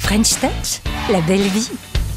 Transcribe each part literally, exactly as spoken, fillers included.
French Touch, la belle vie.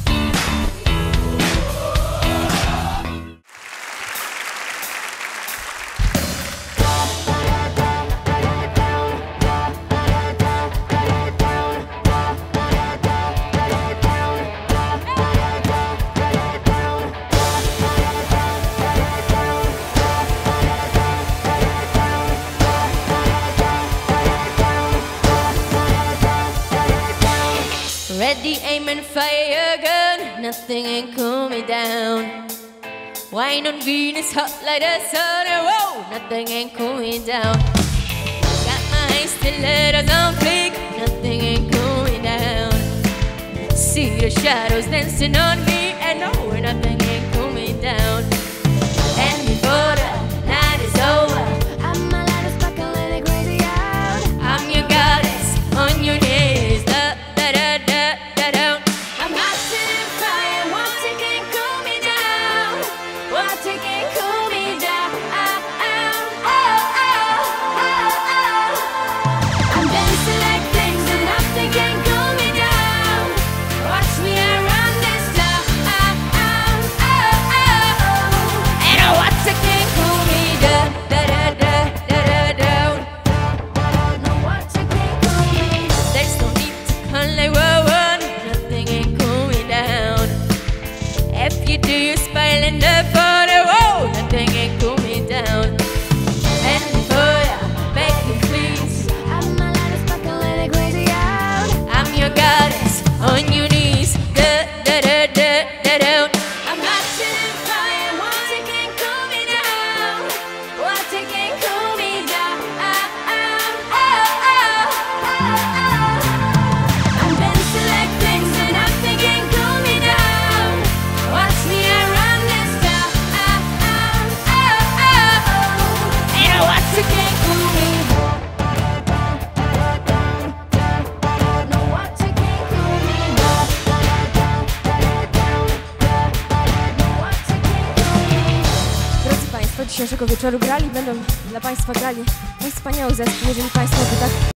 Ready, aim and fire gun, nothing ain't cool me down. Wine on Venus, hot like the sun, and whoa, nothing ain't cool me down. Got my stilettos on fleek, nothing ain't cool me down. See the shadows dancing on me, and no, nothing ain't cool me down. And before the night is over, I'm my lightest buckle and it crazy out. I'm your goddess on your knees. Da, da, da, da. If you do, you smile in the photo, whoa, nothing ain't cool me down. And for ya, beg you please, I'm my lightest buckle and it crazy out. I'm your goddess on your knees, da da da da da da. I'm hot to the fire, what it can cool me down, what it can cool me down. Oh, oh, oh, oh, oh. I've been selecting and I'm thinking cool me down. Watch me around this town. Oh, oh, oh, oh. And I watch you can't cool me. No, watch you can't cool me. No, watch you can't cool me. Drodzy Państwo, dzisiejszego wieczoru grali będą dla Państwa grali mój wspaniały zespół, jeżeli Państwo by tak